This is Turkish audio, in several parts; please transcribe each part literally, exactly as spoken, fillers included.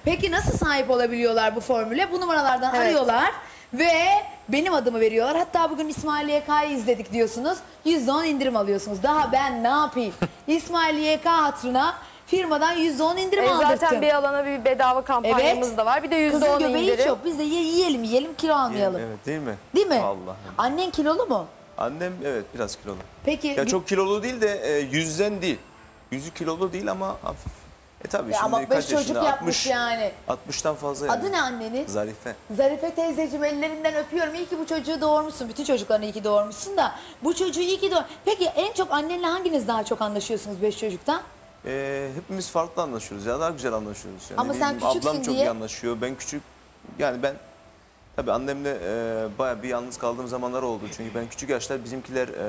Peki nasıl sahip olabiliyorlar bu formüle? Bu numaralardan Evet. arıyorlar ve benim adımı veriyorlar. Hatta bugün İsmail Y K'yı izledik diyorsunuz. yüzde on indirim alıyorsunuz. Daha ben ne yapayım? İsmail Y K hatırına firmadan yüzde on indirim E, aldırttım. zaten bir alana bir bedava kampanyamız Evet. da var. Bir de yüzde Kızın on göbeği hiç indirim. yok. Biz de ye- yiyelim yiyelim kilo almayalım. Evet, değil mi? Değil mi? Allah. Annen kilolu mu? Annem evet biraz kilolu. Peki. Ya çok kilolu değil de e, yüzden değil. Yüzü kilolu değil ama hafif. E tabii Ya şimdi ama kaç beş çocuk yaşında? yapmış altmış, yani. altmıştan fazla yani. Adı ne annenin? Zarife. Zarife teyzeciğim ellerinden öpüyorum. İyi ki bu çocuğu doğurmuşsun. Bütün çocuklarını iyi ki doğurmuşsun da. Bu çocuğu iyi ki doğur. Peki en çok annenle hanginiz daha çok anlaşıyorsunuz beş çocuktan? E, hepimiz farklı anlaşıyoruz ya daha güzel anlaşıyoruz. Yani Ama sen benim küçüksün ablam çok diye- iyi anlaşıyor. Ben küçük yani ben tabii annemle e, bayağı bir yalnız kaldığım zamanlar oldu. Çünkü ben küçük yaşlar bizimkiler e,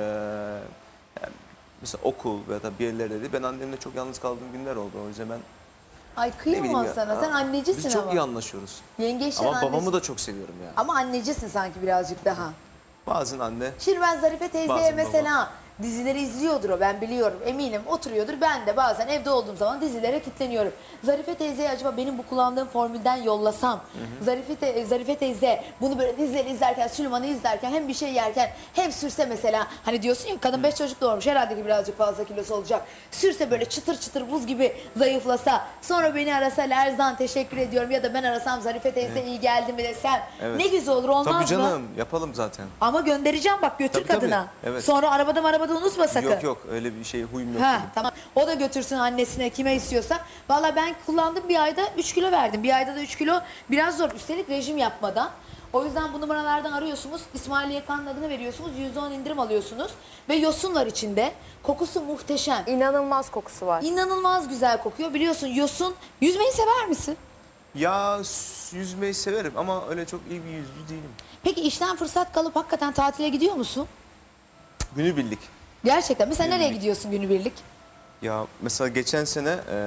yani mesela okul veya da bir yerlerdeydi. Ben annemle çok yalnız kaldığım günler oldu. O yüzden ben Ay ne bileyim kıyamam ya. sana. Sen Ha, annecisin Biz çok ama. iyi anlaşıyoruz. Yengeçten Ama babamı anneci- da çok seviyorum yani. Ama annecisin sanki birazcık daha. Bazen anne. Şimdi ben Zarife teyzeye Bazen mesela dizileri izliyordur o, ben biliyorum, eminim oturuyordur. Ben de bazen evde olduğum zaman dizilere kilitleniyorum. Zarife teyzeye acaba benim bu kullandığım formülden yollasam, Zarife, te- Zarife teyze bunu böyle dizileri izlerken, Süleyman'ı izlerken hem bir şey yerken hem sürse mesela, hani diyorsun ya kadın beş çocuk doğurmuş herhalde ki birazcık fazla kilosu olacak. Sürse böyle çıtır çıtır buz gibi zayıflasa, sonra beni arasa Lerzan teşekkür ediyorum ya da ben arasam Zarife teyze iyi geldi mi desem Evet. ne güzel olur, olmaz Tabii mı? canım yapalım zaten. Ama göndereceğim bak, götür Tabii, tabii. kadına. Evet. Sonra arabada arabada unutma sakın. Yok yok öyle bir şey huyum yok. Ha benim. tamam. O da götürsün annesine, kime istiyorsa. Valla ben kullandım, bir ayda üç kilo verdim. Bir ayda da üç kilo biraz zor. Üstelik rejim yapmadan. O yüzden bu numaralardan arıyorsunuz. İsmail Yakan'ın adını veriyorsunuz. yüzde on indirim alıyorsunuz. Ve yosun var içinde. Kokusu muhteşem. İnanılmaz kokusu var. İnanılmaz güzel kokuyor. Biliyorsun yosun. Yüzmeyi sever misin? Ya s- yüzmeyi severim ama öyle çok iyi bir yüzücü değilim. Peki işten fırsat kalıp hakikaten tatile gidiyor musun? Günübirlik. Gerçekten. Mesela nereye Günübirlik. gidiyorsun günübirlik? Ya mesela geçen sene e,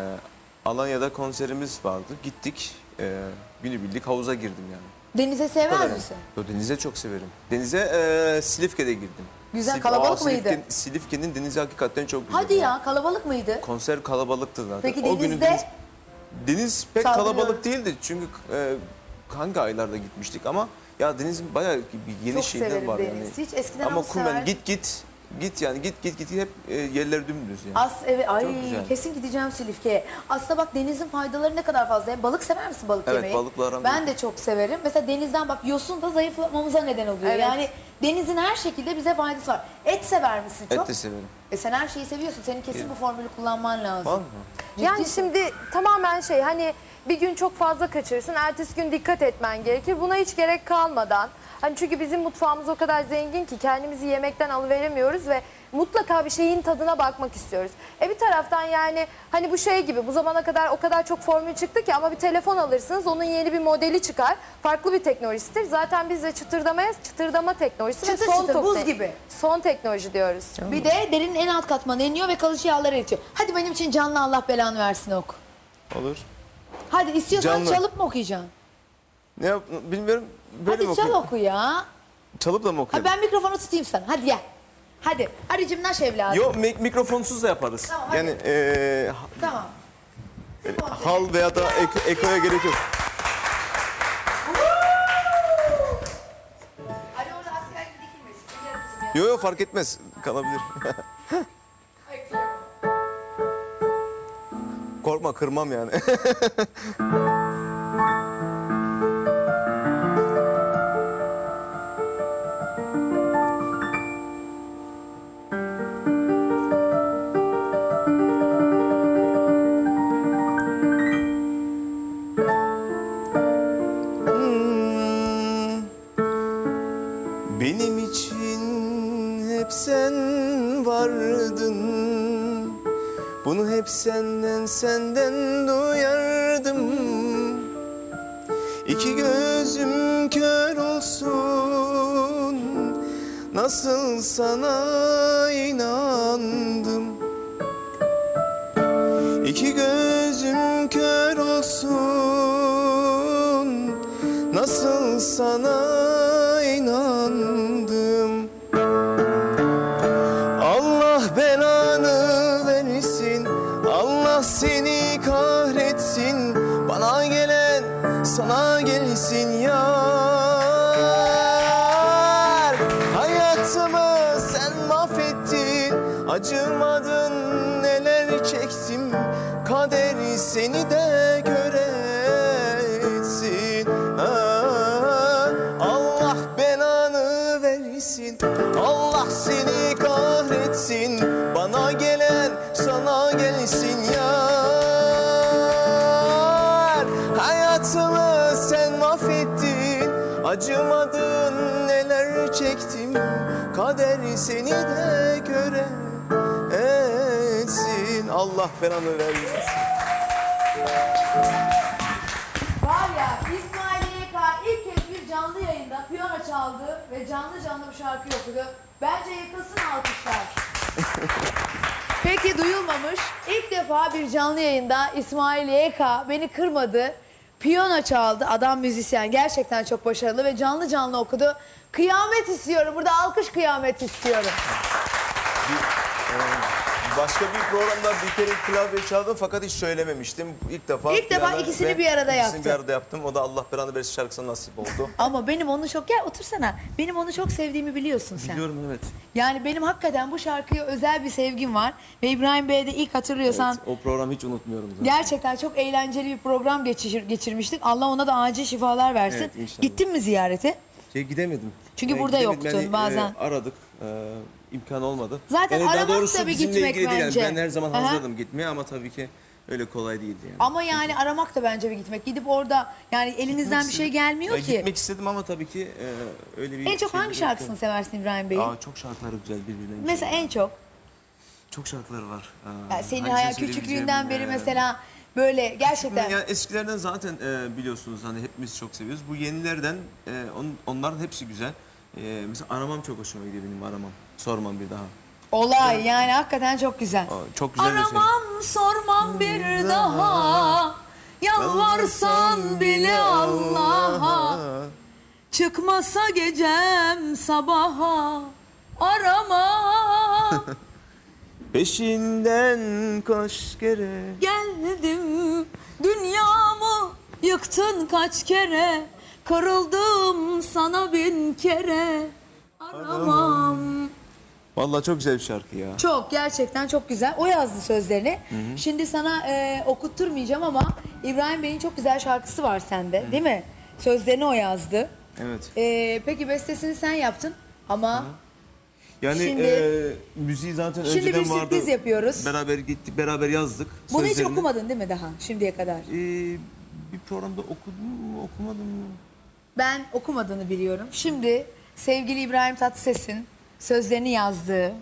Alanya'da konserimiz vardı. Gittik e, günübirlik havuza girdim yani. Denize Bu sevmez kadar misin? yani. Yo, denize çok severim. Denize e, Silifke'de girdim. Güzel, Silif- kalabalık Aa, mıydı? Silifke- Silifke'nin denizi hakikaten çok güzel. Hadi ya, kalabalık mıydı? Konser kalabalıktı zaten. Peki O günü denizde? deniz, deniz pek Saldırıyorum. kalabalık değildi çünkü e, hangi aylarda gitmiştik ama ya denizin bayağı bir yeni Çok şeyler severim var deniz. yani. Hiç eskiden Ama onu kumdan severdim. git git git yani git git git hep e, yerler dümdüz yani. As evet, ay Çok güzel. kesin gideceğim Silifke'ye. Aslında bak denizin faydaları ne kadar fazla. Hem balık sever misin, balık Evet, yemeyi? balıkla aram Ben yok. de çok severim. Mesela denizden bak, yosun da zayıflamamıza neden oluyor. Evet. Yani denizin her şekilde bize faydası var. Et sever misin çok? Et de severim. E sen her şeyi seviyorsun. Senin kesin bu formülü kullanman lazım. Var mı? Yani Ciddisin. şimdi tamamen şey, hani bir gün çok fazla kaçırırsın, ertesi gün dikkat etmen gerekir. Buna hiç gerek kalmadan. Hani çünkü bizim mutfağımız o kadar zengin ki kendimizi yemekten alıveremiyoruz ve mutlaka bir şeyin tadına bakmak istiyoruz. E bir taraftan yani hani bu şey gibi, bu zamana kadar o kadar çok formül çıktı ki, ama bir telefon alırsınız, onun yeni bir modeli çıkar. Farklı bir teknolojisidir. Zaten biz de çıtırdamaya çıtırdama teknolojisi Çıtır ve son çıtır, top buz te- gibi. Son teknoloji diyoruz. Bir de derinin en alt katmanı iniyor ve kalıcı yağları eritiyor. Hadi benim için canlı Allah belanı versin oku. Olur. Hadi istiyorsan Canlı. çalıp mı okuyacaksın? Ne yap bilmiyorum. Böyle mi Hadi çal okuyayım? oku ya. Çalıp da mı Ha, okuyayım? ben mikrofonu tutayım sana. Hadi gel. Hadi. Hadi cimnaş evladım. Yok mik- mikrofonsuz da yaparız. Tamam, hadi. yani e, Tamam. hal veya da ek- ekoya gerek yok. Hadi orada asker gibi dikilmesin. Gel kızım ya. Yok yok fark etmez. Kalabilir. Ay, kıyamam. Korkma kırmam yani. Hmm. Benim için hep sen vardın. Bunu hep senden senden duyardım. İki gözüm kör olsun, nasıl sana inandım. İki gözüm kör olsun, nasıl sana inandım. Allah belanı versin, Allah seni kahretsin. Bana sana gelsin yar. Hayatımı sen mahvettin, acımadın, neler çektim. Kaderi seni de göretsin. Ah, Allah belanı versin, Allah seni kahretsin. Bana gelen sana gelsin yar. Hayatımı sen mahvettin, acımadın, neler çektim. Kaderi seni de göretsin. Allah belanı versin. Var ya, İsmail Y K ilk kez bir canlı yayında piyano çaldı ve canlı canlı bu şarkıyı okudu. Bence yıkılsın alkışlar. Peki duyulmamış, ilk defa bir canlı yayında İsmail Y K beni kırmadı. Piyano çaldı, adam müzisyen, gerçekten çok başarılı ve canlı canlı okudu. Kıyamet istiyorum, burada alkış kıyamet istiyorum. Başka bir programda bir kere klavye çaldım fakat hiç söylememiştim. İlk defa İlk defa piyano ikisini ve bir arada ikisini yaptın. bir arada yaptım. O da Allah belanı versin şarkısı nasip oldu. Ama benim onu çok, gel otursana. Benim onu çok sevdiğimi biliyorsun sen. Biliyorum evet. Yani benim hakikaten bu şarkıya özel bir sevgim var. Ve İbrahim Bey'e de ilk hatırlıyorsan Evet, o programı hiç unutmuyorum zaten. gerçekten çok eğlenceli bir program geçir, geçirmiştik. Allah ona da acil şifalar versin. Evet, inşallah. Gittin mi ziyarete? Şey gidemedim. Çünkü Yani burada gidemedim. yoktun Yani, bazen. e, aradık. E, imkan olmadı. Zaten yani daha aramak doğrusu da bir bizimle gitmek ilgili değil. Yani bence. ben her zaman Aha. hazırdım gitmeye ama tabii ki öyle kolay değildi yani. Ama yani aramak da bence bir gitmek. Gidip orada yani elinizden bir şey gelmiyor Ya ki. Gitmek istedim ama tabii ki e, öyle bir En çok şey hangi de şarkısını yoktu. seversin İbrahim Bey'in? Aa, çok şarkıları güzel birbirinden. Mesela güzel. en çok. Çok şarkıları var. Aa, Yani senin hangisini hayal söyleyebileceğim, küçüklüğünden beri e, mesela böyle gerçekten. Yani eskilerden zaten e, biliyorsunuz hani hepimiz çok seviyoruz. Bu yenilerden e, on, onların hepsi güzel. E, mesela aramam çok hoşuma gidiyor benim aramam. Sormam bir daha. Olay yani hakikaten çok güzel. Aa, çok güzel bir şey. Aramam sormam bir daha, yalvarsan bile Allah'a, çıkmasa gecem sabaha, aramam. Peşinden kaç kere. Geldim dünyamı yıktın kaç kere, kırıldım sana bin kere, aramam. Vallahi çok güzel bir şarkı ya. Çok, gerçekten çok güzel. O yazdı sözlerini. Şimdi sana e, okutturmayacağım ama İbrahim Bey'in çok güzel şarkısı var sende, değil mi? Sözlerini o yazdı. Evet. E, peki bestesini sen yaptın ama Yani Şimdi- e, müziği zaten Şimdi önceden bir vardı. sürpriz yapıyoruz. Beraber gittik, beraber yazdık. bunu hiç sözlerini. okumadın değil mi daha şimdiye kadar? E, bir programda okudum mu, okumadım mı? Ben okumadığını biliyorum. Şimdi sevgili İbrahim Tatlıses'in sözlerini yazdığı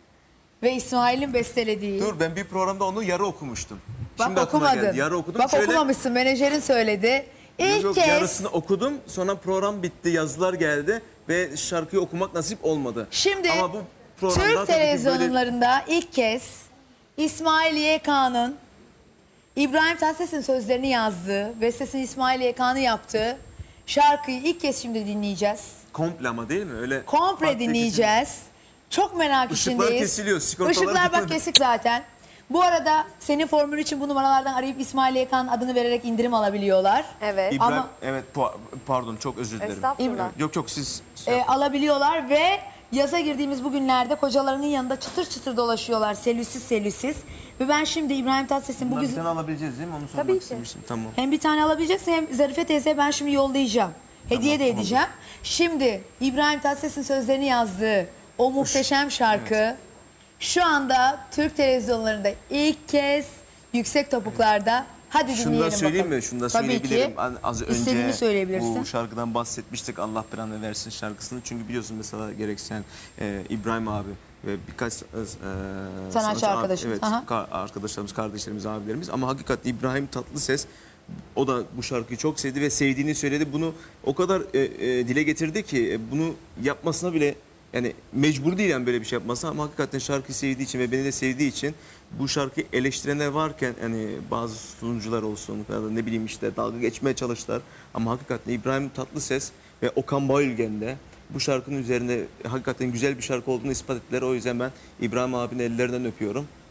ve İsmail'in bestelediği. Dur ben bir programda onu yarı okumuştum. Bak Şimdi aklıma okumadın. geldi. Yarı okudum. Bak Şöyle- okumamışsın, menajerin söyledi. İlk Yok, kez yarısını okudum. Sonra program bitti, yazılar geldi ve şarkıyı okumak nasip olmadı. Şimdi Ama bu programda Türk tabii ki böyle- televizyonlarında ilk kez İsmail Y K'nın İbrahim Tatlıses'in sözlerini yazdığı, bestesini İsmail Y K'nın yaptığı şarkıyı ilk kez şimdi dinleyeceğiz. komple ama değil mi? Öyle Komple farklı dinleyeceğiz. Çok merak Işıklar içindeyiz. kesiliyor, sigortalar Işıklar bak gidiyor. kesik zaten. Bu arada senin formül için bu numaralardan arayıp İsmail Y K'nın adını vererek indirim alabiliyorlar. Evet. İbrahim, Ama- evet pa- pardon çok özür dilerim. Estağfurullah. Yok yok siz şey E, yapın. alabiliyorlar ve yaza girdiğimiz bu günlerde kocalarının yanında çıtır çıtır dolaşıyorlar selüsiz selüsiz. Ve ben şimdi İbrahim Tatlıses'in bu Bundan bir güzel... tane alabileceğiz değil mi? Onu sormak Tabii ki. istemiştim. Tamam. Hem bir tane alabileceksin hem Zarife teyze ben şimdi yollayacağım. Hediye de edeceğim. Şimdi İbrahim Tatlıses'in sözlerini yazdığı o muhteşem şarkı şu anda Türk televizyonlarında ilk kez yüksek topuklarda. Hadi Şunu dinleyelim da söyleyeyim bakalım. mi? Şunu da Tabii söyleyebilirim. ki. An- Az önce İstediğini söyleyebilirsin. bu şarkıdan bahsetmiştik. Allah belanı versin şarkısını. Çünkü biliyorsun mesela gerek sen e, İbrahim abi ve birkaç e, sanatçı abi- arkadaşımız, Evet, aha. ka- arkadaşlarımız, kardeşlerimiz, abilerimiz. Ama hakikaten İbrahim Tatlıses o da bu şarkıyı çok sevdi ve sevdiğini söyledi. Bunu o kadar e, e, dile getirdi ki e, bunu yapmasına bile yani mecbur değil yani böyle bir şey yapması ama hakikaten şarkıyı sevdiği için ve beni de sevdiği için bu şarkıyı eleştirenler varken hani bazı sunucular olsun ya da ne bileyim işte dalga geçmeye çalıştılar ama hakikaten İbrahim Tatlıses ve Okan Bayülgen de bu şarkının üzerinde hakikaten güzel bir şarkı olduğunu ispat ettiler. O yüzden ben İbrahim abinin ellerinden öpüyorum.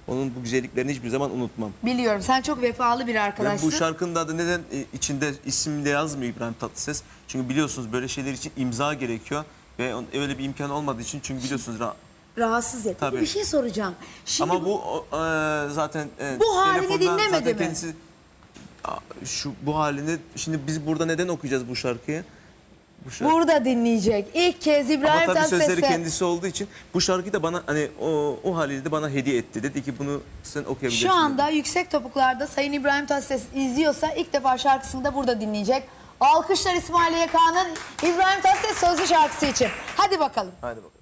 onun bu güzelliklerini hiçbir zaman unutmam. Biliyorum, sen çok vefalı bir Ve arkadaşsın. bu şarkının adı neden e, içinde isimde yazmıyor İbrahim Tatlıses? Çünkü biliyorsunuz böyle şeyler için imza gerekiyor ve on- öyle bir imkan olmadığı için, çünkü biliyorsunuz ra- Rahatsız et. Tabii. Bir şey soracağım. Şimdi ama bu o, e, zaten e, Bu halini telefondan dinlemedi zaten mi? kendisi Aa, şu bu halini şimdi biz burada neden okuyacağız bu şarkıyı? Bu şarkı. burada dinleyecek. İlk kez Ama İbrahim tabii sözleri Tatlıses'e kendisi olduğu için bu şarkıyı da bana hani o, o haliyle de bana hediye etti. Dedi ki bunu sen okuyabilirsin. şu anda dedi. Yüksek Topuklar'da Sayın İbrahim Tatlıses izliyorsa ilk defa şarkısını da burada dinleyecek. Alkışlar İsmail Y K'nın İbrahim Tatlıses sözlü şarkısı için. Hadi bakalım. Hadi bakalım.